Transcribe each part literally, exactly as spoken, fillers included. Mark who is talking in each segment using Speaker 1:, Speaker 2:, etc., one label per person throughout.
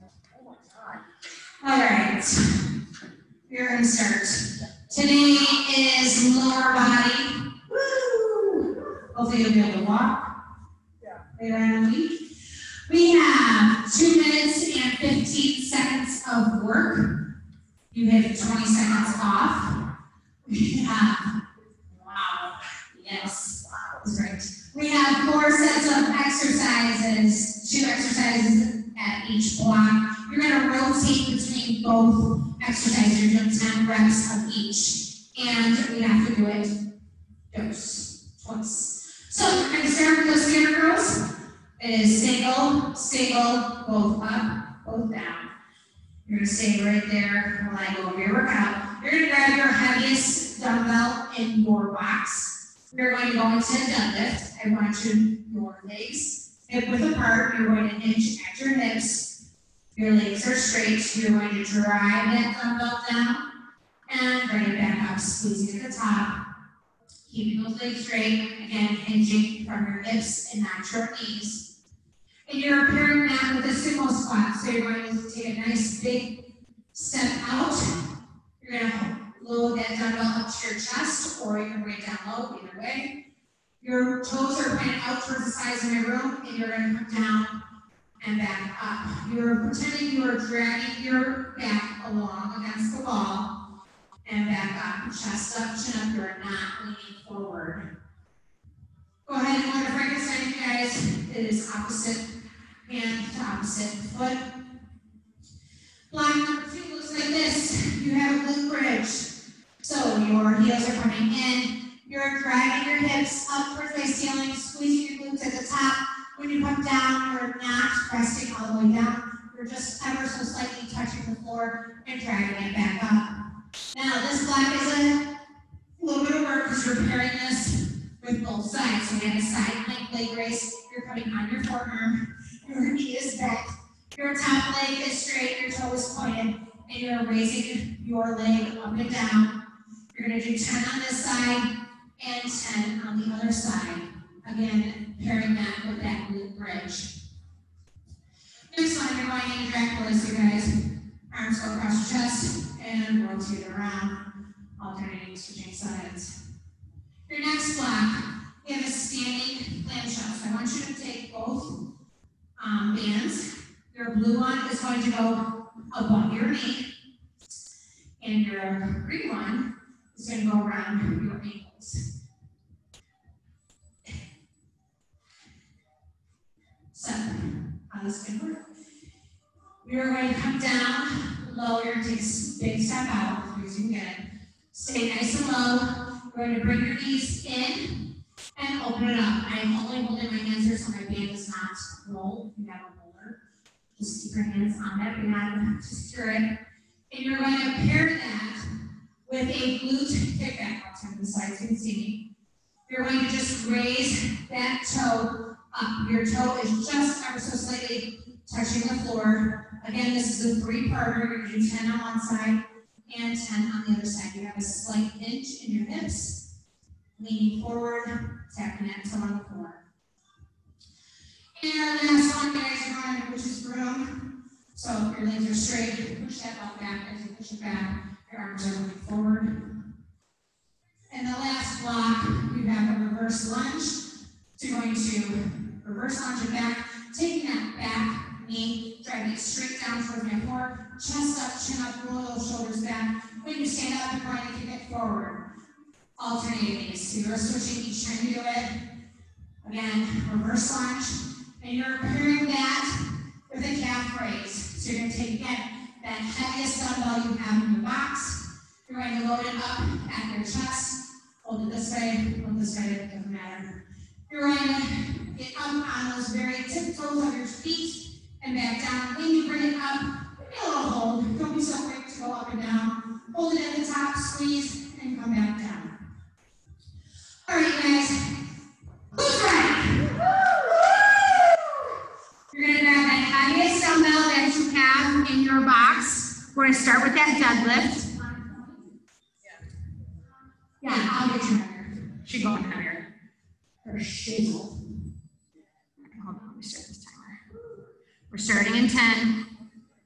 Speaker 1: All right, we're going to start. Today is lower body. Woo! Hopefully you'll be able to walk later in the week. We have two minutes and fifteen seconds of work. You have twenty seconds off. We have, wow, yes, that's right. We have four sets of exercises, two exercises at each block. You're going to rotate between both exercises. You're doing ten reps of each, and we have to do it dose, twice. So we're going to start with those standard girls. It is single, single, both up, both down. You're going to stay right there while I go over your workout. You're going to grab your heaviest dumbbell in your box. We're going to go into a deadlift. I want you, your legs hip width apart. You're going to hinge at your hips. Your legs are straight. You're going to drive that dumbbell down and bring it back up, squeezing at the top. Keeping those legs straight. Again, hinging from your hips and not your knees. And you're pairing that with a sumo squat. So you're going to take a nice big step out. You're going to load that dumbbell up to your chest, or you can bring it down low, either way. Your toes are pointed out towards the sides of your room, and you're going to come down and back up. You're pretending you are dragging your back along against the wall and back up. Chest up, chin up. You're not leaning forward. Go ahead and learn to Frankenstein, you guys. It is opposite hand to opposite foot. Block number two looks like this. You have a glute bridge. So your heels are coming in. You're driving your hips up towards the ceiling, squeezing your glutes at the top. When you come down, you're not resting all the way down. You're just ever so slightly touching the floor and dragging it back up. Now, this block is a little bit of work because you're pairing this with both sides. So we have a side plank leg raise. You're putting on your forearm. Your knee is bent. Your top leg is straight. Your toe is pointed. And you're raising your leg up and down. You're going to do ten on this side and ten on the other side. Again, pairing that with that glute bridge. Next one, you're going into Dracula's, you guys. Arms go across your chest and rotate around, alternating, switching sides. Your next block, we have a standing clamshell. So I want you to take both um, bands. Your blue one is going to go above your knee, and your green one is going to go around your ankles. So, how this can work? You're going to come down low. You're going to take a big step out as you can get it. Stay nice and low. You're going to bring your knees in and open it up. I'm only holding my hands here so my band does not roll. You have a roller. Just keep your hands on that band to secure it. And you're going to pair that with a glute kickback. I'll turn to the side so you can see me. You're going to just raise that toe up. Your toe is just ever so slightly touching the floor. Again, this is a three-parter. You're going to do ten on one side and ten on the other side. You have a slight hinge in your hips, leaning forward, tapping that toe on the floor. And the last one, guys, are on, which is broom. So your legs are straight. Push that belt back as you push it back. Your arms are moving forward. And the last block, you have a reverse lunge. So you're going to reverse lunge it back, taking that back knee, driving it straight down towards my floor, chest up, chin up, roll those shoulders back. When you stand up, you're going to kick it forward. Alternating these. So you're switching each time you do it. Again, reverse lunge. And you're pairing that with a calf raise. So you're going to take, again, that heaviest dumbbell you have in your box. You're going to load it up at your chest. Hold it this way, hold it this way, it doesn't matter. You're going to get up on those very tiptoes of your feet and back down. When you bring it up, give me a little hold. Don't be so quick to go up and down. Hold it at the top, squeeze, and come back down. All right, guys. Who's ready? You're going to grab that heaviest dumbbell that you have in your box. We're going to start with that deadlift. Yeah, I'll get you higher. She's going higher. Her shizzle. Hold on, let me start this timer. We're starting in ten.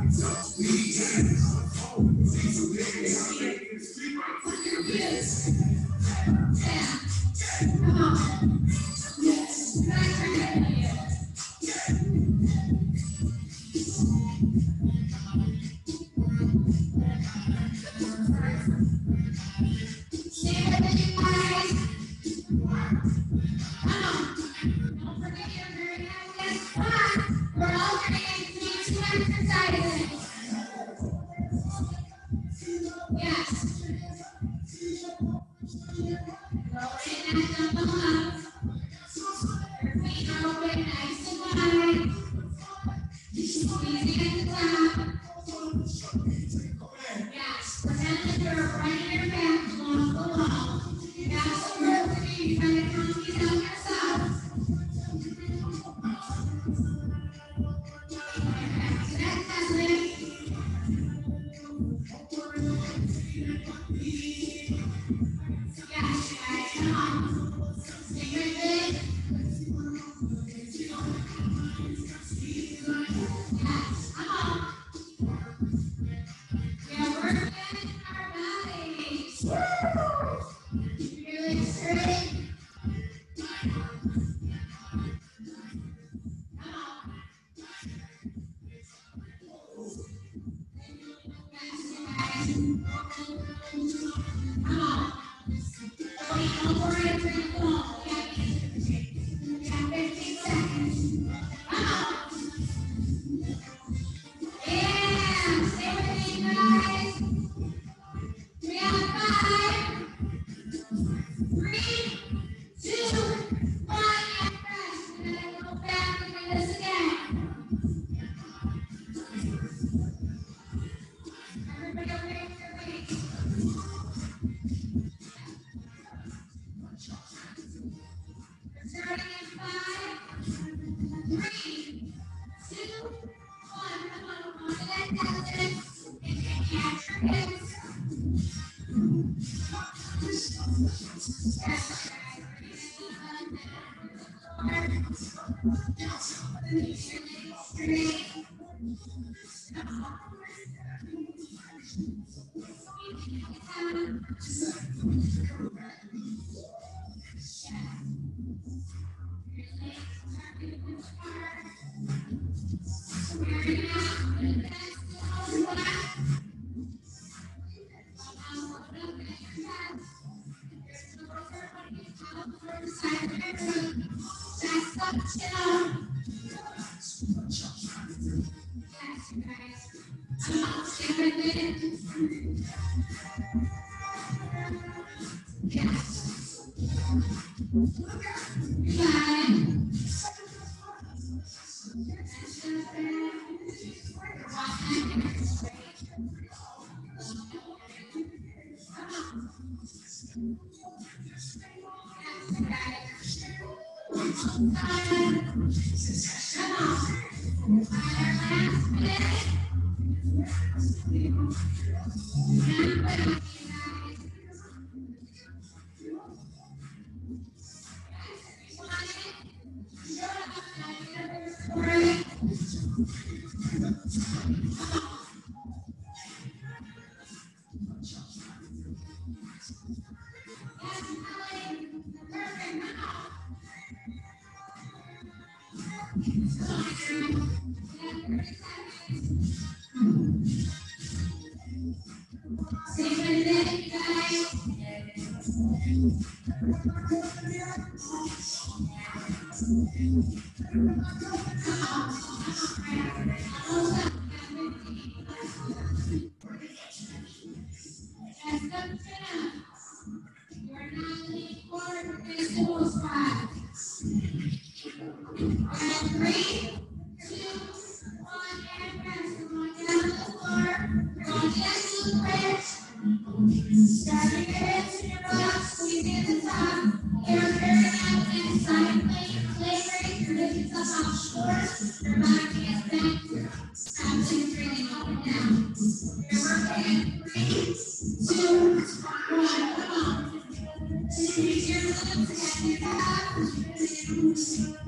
Speaker 1: Two, one, come on.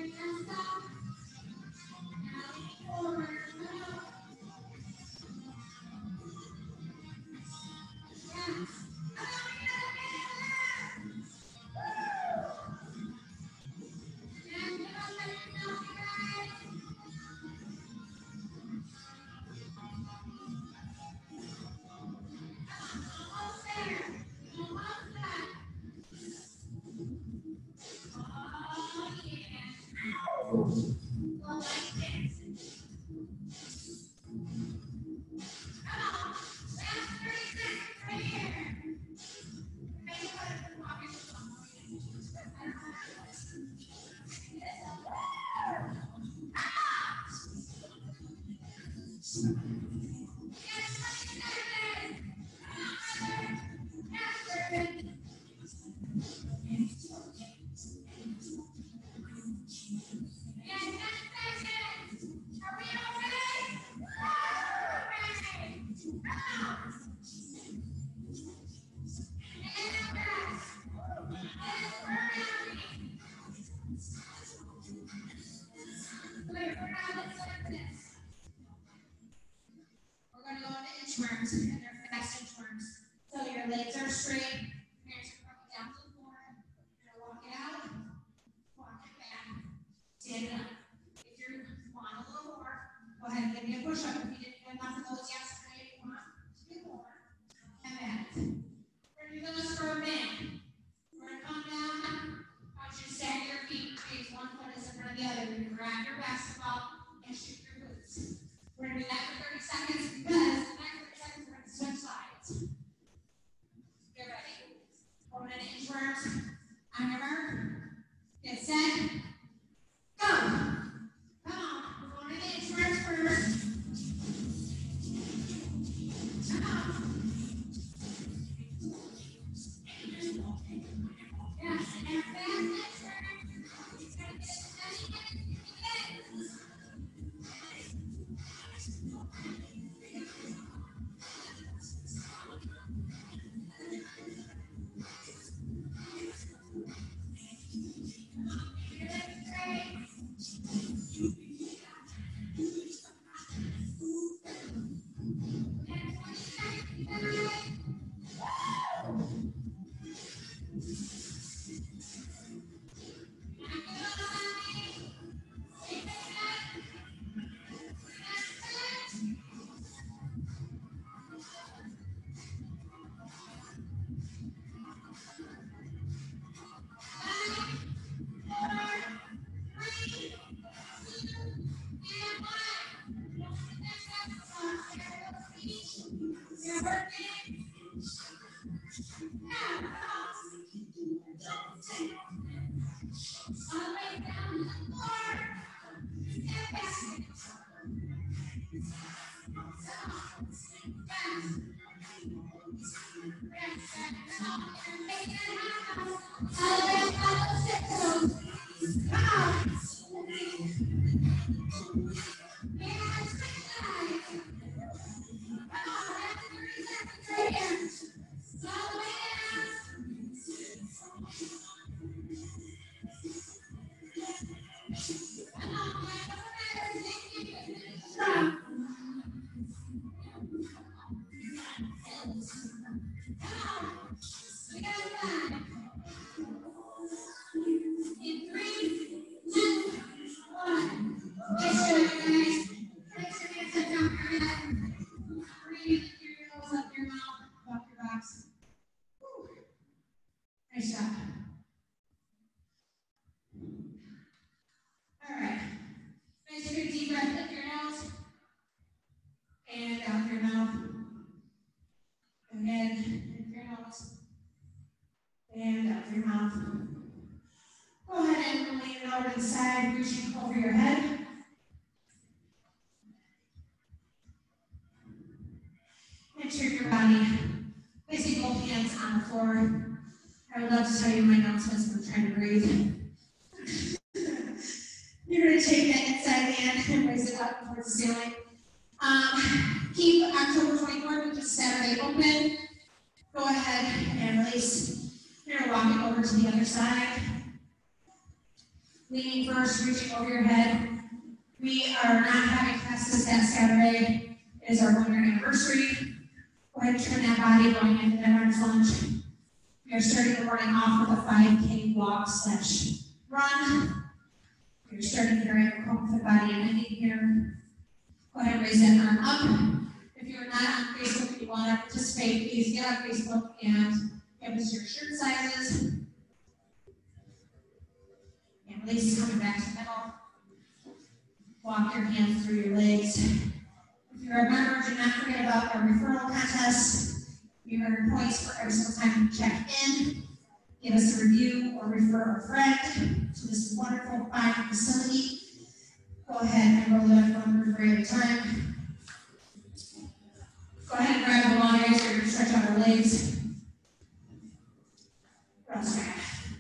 Speaker 1: Inchworms, and they're fast inchworms. So your legs are straight, hands are coming down to the floor. You're gonna walk it out, walk it back, stand it up. If you want a little more, go ahead and give me a push up. If you didn't do enough of those yesterday, you want to do more. And that. We're gonna do those for a minute. We're gonna come down. I want you to stack your feet, raise one foot is in front of the other. You're gonna grab your basketball and shoot your boots. We're gonna do that for thirty seconds because switch sides. Get ready. Four minute inchworms. On your mark. Get set. Go. Come on. We're going to the inchworms first. Come on. Yes, and our fast inchworm. It's going to get as many minutes as you can. Nice job. All right. Nice big deep breath up your nose and out your mouth. Again, in your nose and out your mouth. Go ahead and lean it over to the side, reaching over your head. And turn your body. Placing both hands on the floor. I would love to tell you my announcements, but I'm trying to breathe. You're going to take that inside hand and raise it up towards the ceiling. Um, keep October twenty-fourth, which is Saturday, open. Go ahead and release. You're going to walk it over to the other side. Leaning first, reaching over your head. We are not having classes that Saturday. It is our one year anniversary. Go ahead and turn that body going into veterans lunch. We are starting the morning off with a five K walk slash run. You're starting your ankle with the body and ending here. Go ahead and raise that arm up. If you're not on Facebook and you want to participate, please get on Facebook and give us your shirt sizes. And release coming back to the middle. Walk your hands through your legs. If you're a member, do not forget about our referral contest. You earn points for every single time you check in. Give us a review or refer a friend to this wonderful, fine facility. Go ahead and roll that phone number for every time. Go ahead and grab the long legs. We're going to stretch out our legs. Cross back.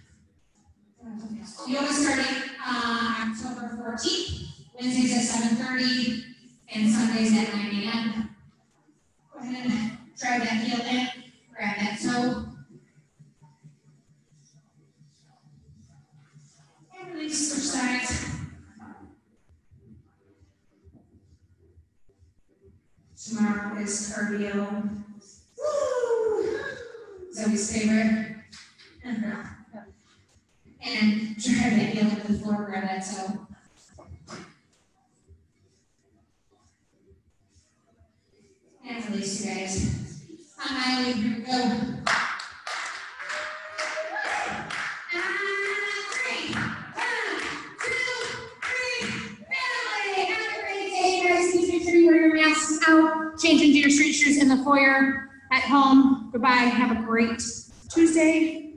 Speaker 1: Yoga starting uh, October fourteenth. Wednesdays at seven thirty and Sundays at nine A M Go ahead and drive that heel in. Grab that toe. And release, switch sides. Tomorrow is cardio. Woo! Zoe's favorite. And drive that heel into the floor, grab that toe. And release, you guys. On my lead, here we go. And three. One, two, three. Family. Have a great day, guys. Please make sure you wear your masks out. Change into your street shoes in the foyer at home. Goodbye. Have a great Tuesday.